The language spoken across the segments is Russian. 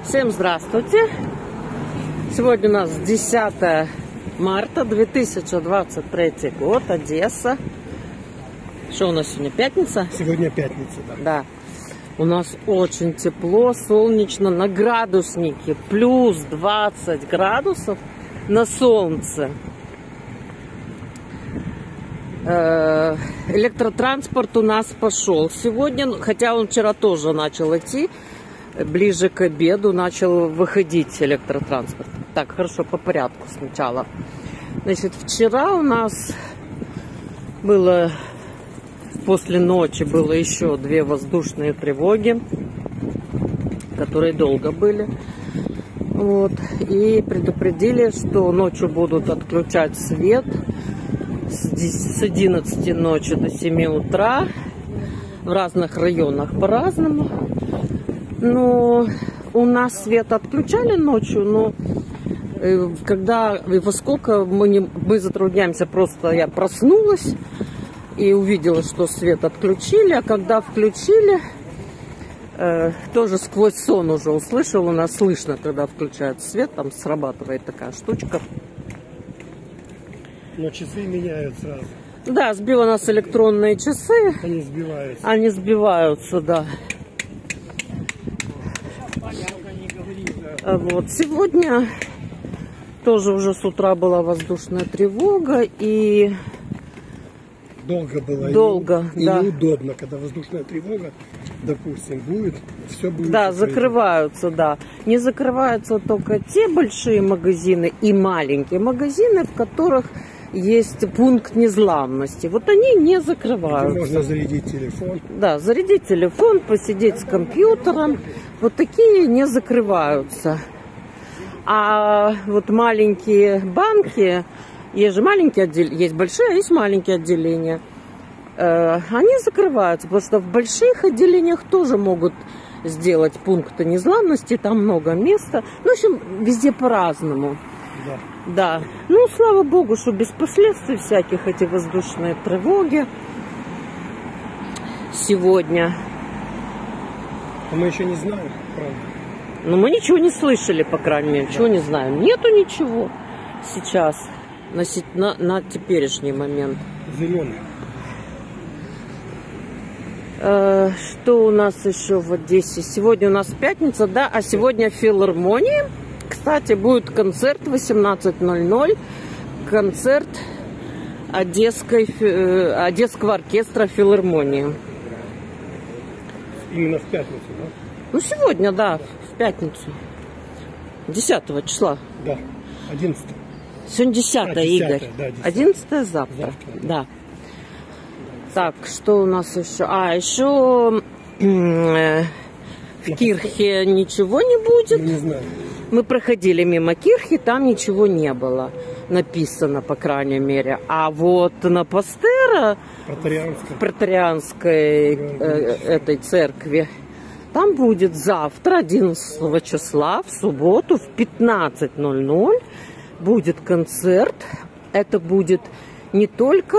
Всем здравствуйте! Сегодня у нас 10 марта 2023 год, Одесса. Что у нас сегодня, пятница? Сегодня пятница, да. Да. У нас очень тепло, солнечно, на градуснике плюс 20 градусов на солнце. Электротранспорт у нас пошел сегодня, хотя он вчера тоже начал идти. Ближе к обеду начал выходить электротранспорт. Так, хорошо, по порядку сначала. Значит, вчера у нас было, после ночи было еще 2 воздушные тревоги, которые долго были. Вот. И предупредили, что ночью будут отключать свет с 11 ночи до 7 утра. В разных районах по-разному. Но у нас свет отключали ночью, но когда и во сколько мы затрудняемся, просто я проснулась и увидела, что свет отключили, а когда включили, тоже сквозь сон уже услышала, у нас слышно, когда включают свет, там срабатывает такая штучка. Но часы меняют сразу. Да, сбила нас электронные часы. Они сбиваются. Они сбиваются, да. Вот. Сегодня тоже уже с утра была воздушная тревога и долго было. Долго, и да. неудобно, когда воздушная тревога, допустим, будет, все будет. Да, закрываются, да. Не закрываются только те большие магазины и маленькие магазины, в которых есть пункт незламности. Вот они не закрываются. Можно зарядить телефон. Да, зарядить телефон, посидеть с компьютером. Вот такие не закрываются. А вот маленькие банки, есть же маленькие отделения, есть большие, а есть маленькие отделения. Они закрываются, потому что в больших отделениях тоже могут сделать пункты незламности, там много места. Ну, в общем, везде по-разному. Да. Да. Ну, слава богу, что без последствий всяких эти воздушные тревоги сегодня. А мы еще не знаем, правда. Ну, мы ничего не слышали, по крайней мере. Чего не знаем. Нету ничего сейчас, на теперешний момент. Зеленый. Что у нас еще в Одессе? Сегодня у нас пятница, да, а сегодня в филармонии. Кстати, будет концерт в 18:00. Концерт Одесского оркестра филармонии. Именно в пятницу, да? Ну, сегодня, да, в пятницу. 10 числа. Да, 11. Сегодня 10, Игорь. Да, 10. 11 завтра. Да. Так, что у нас еще? Еще в Кирхе ничего не будет. Не знаю. Мы проходили мимо Кирхи, там ничего не было написано, по крайней мере. А вот на Пастера, в Протарианской этой церкви, там будет завтра, 11 числа, в субботу, в 15:00 будет концерт. Это будет не только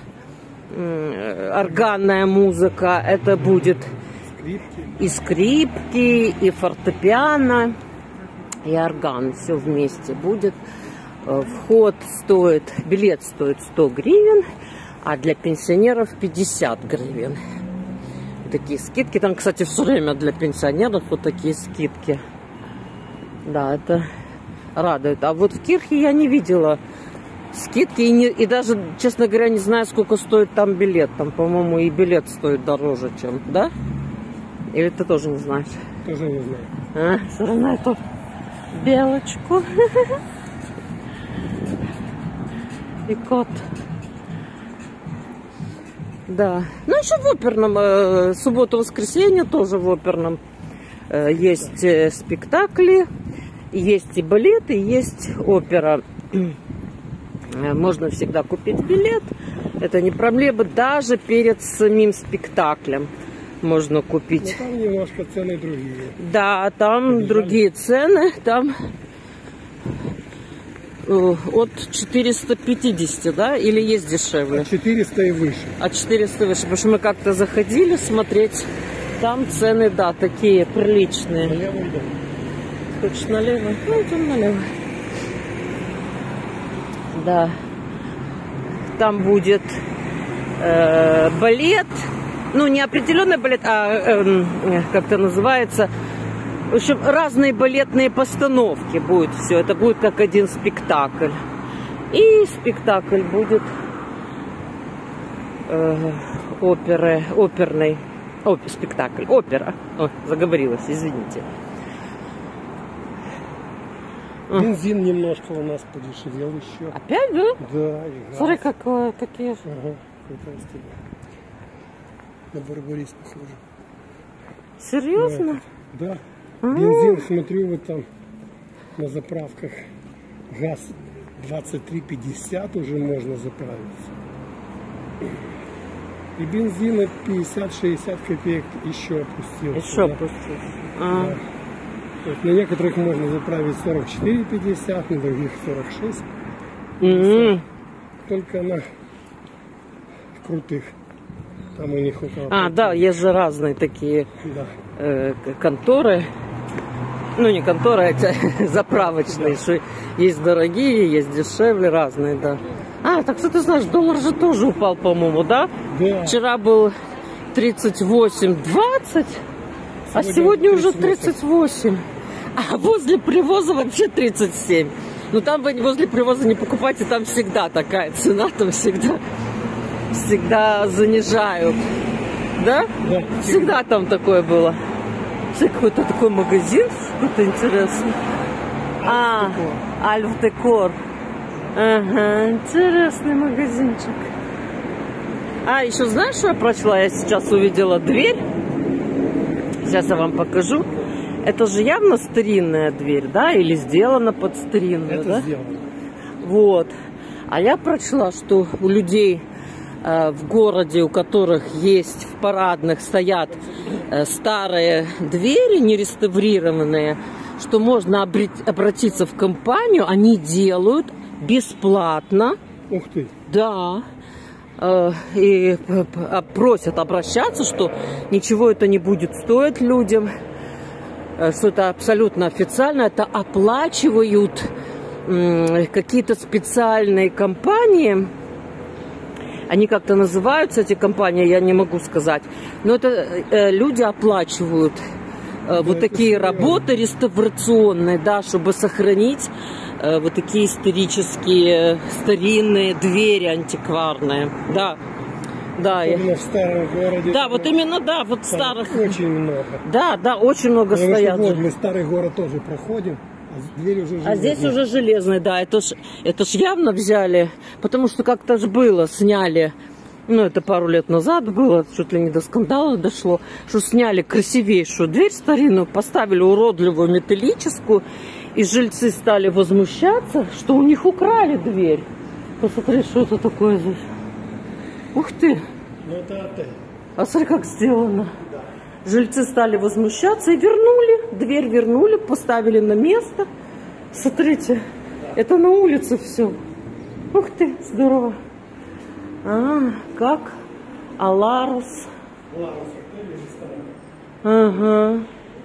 органная музыка, это будет и скрипки, и фортепиано, и орган, все вместе будет. Билет стоит 100 гривен, а для пенсионеров 50 гривен. Такие скидки. Там, кстати, все время для пенсионеров вот такие скидки. Да, это радует. А вот в Кирхе я не видела скидки. И даже, честно говоря, не знаю, сколько стоит там билет. Там, по-моему, и билет стоит дороже, чем, да? Или ты тоже не знаешь? Тоже не знаю. Все равно эту белочку. И кот. Да. Ну, еще в оперном, субботу-воскресенье тоже в оперном есть спектакли, есть и балет, и есть опера. Можно всегда купить билет, это не проблема, даже перед самим спектаклем можно купить. Но там немножко цены другие. Да, там другие цены, там от 450, да? Или есть дешевле? От 400 и выше. От 400 выше, потому что мы как-то заходили смотреть, там цены, да, такие приличные. Хочешь налево? Ну, идем налево. Да. Там будет балет. Ну, не определенный балет, а как это называется. В общем, разные балетные постановки будет все. Это будет как один спектакль. И спектакль будет оперный. Спектакль. Опера. Ой, заговорилась, извините. Бензин немножко у нас подешевел еще. Опять, да? Да, и газ. Смотри, какие же. Ага, на Барбарис похоже. Серьезно? Да. Бензин, смотрю, вот там на заправках газ 23,50 уже можно заправиться. И бензина 50-60 копеек еще опустился. Еще опустился. Да. То есть на некоторых можно заправить 44,50, на других 46. Только на крутых. Там у них около. Да, есть же разные такие конторы. Ну, не конторы, а заправочные. Что есть дорогие, есть дешевле, разные, да. Так что ты знаешь, доллар же тоже упал, по-моему, да? Да. Вчера был 38,20, а сегодня уже 38. А возле привоза вообще 37. Но там вы возле привоза не покупайте, там всегда такая цена, там всегда занижают. Да? Да. Всегда там такое было. Какой-то такой магазин, что-то интересное. Альф Декор. Ага, интересный магазинчик. Еще знаешь, что я прочла? Я сейчас увидела дверь. Сейчас я вам покажу. Это же явно старинная дверь, да? Или сделана под старинную, Это да? сделано. Вот. А я прочла, что у людей в городе, у которых есть в парадных стоят старые двери, не реставрированные, что можно обратиться в компанию, они делают бесплатно. Ух ты. Да. И просят обращаться, что ничего это не будет стоить людям, что это абсолютно официально, это оплачивают какие-то специальные компании. Они как-то называются, эти компании, я не могу сказать. Но это люди оплачивают вот такие работы реставрационные, да, чтобы сохранить вот такие исторические, старинные двери антикварные. Да. Да, в старом городе. Да, вот именно, да, вот старых. Очень много. Да, очень много стоят. Вот мы старый город тоже проходим. Дверь уже железная. А здесь уже железный, да, это ж явно взяли, потому что как-то ж было, сняли, ну это пару лет назад было, чуть ли не до скандала дошло, что сняли красивейшую дверь старинную, поставили уродливую металлическую, и жильцы стали возмущаться, что у них украли дверь. Посмотри, что это такое здесь. Ух ты! Ну это отель. А смотри, как сделано. Жильцы стали возмущаться и вернули. Дверь вернули, поставили на место. Смотрите, это на улице все. Ух ты, здорово. Как? Аларус. Ага.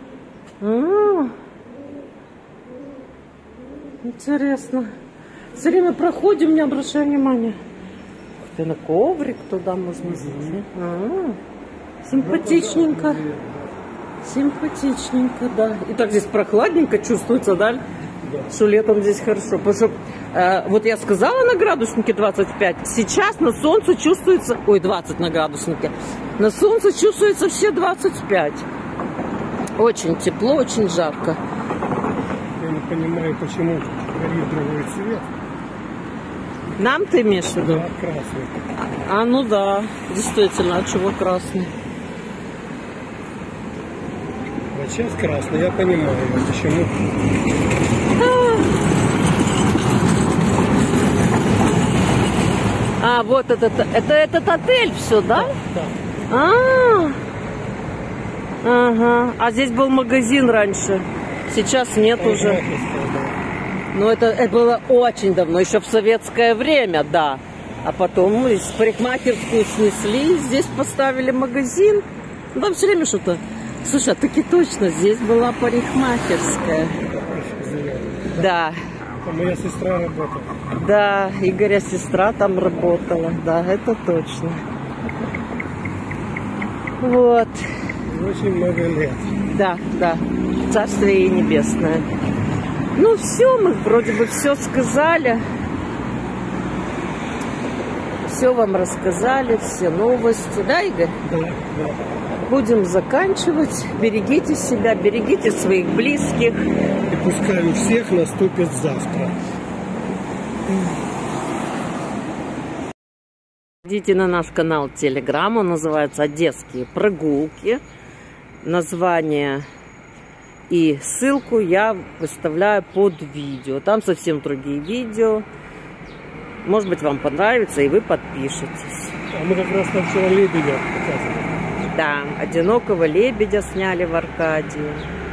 Интересно. Все время проходим, не обращай внимания. Ух ты, на коврик туда можно зайти. Симпатичненько. Симпатичненько, да. И так здесь прохладненько чувствуется, да? Что летом здесь хорошо. Потому что, вот я сказала на градуснике 25. Сейчас на солнце чувствуется... Ой, 20 на градуснике. На солнце чувствуется все 25. Очень тепло, очень жарко. Я не понимаю, почему горит другой цвет. Нам ты имеешь в виду? Да, красный. Ну да, действительно, а чего красный? Вот сейчас красный, я понимаю, почему. Вот этот отель все, да? Да. Ага. А здесь был магазин раньше. Сейчас нет уже. Но это было очень давно, еще в советское время, да. А потом парикмахерскую снесли, здесь поставили магазин. Там все время что-то... Слушай, а таки точно, здесь была парикмахерская. магазине. Да. Там моя сестра работала. Да, Игоря сестра там работала. Да, это точно. Вот. Очень много лет. Да, да. Царствие ей небесное. Ну все, мы вроде бы все сказали. Все вам рассказали, все новости. Да, Игорь? Да, да. Будем заканчивать. Берегите себя, берегите своих близких. И пускай у всех наступит завтра. Идите на наш канал Telegram, он называется «Одесские прогулки». Название и ссылку я выставляю под видео. Там совсем другие видео. Может быть, вам понравится, и вы подпишетесь. А мы как раз там вчера лебедя показывали. Да, одинокого лебедя сняли в Аркадии.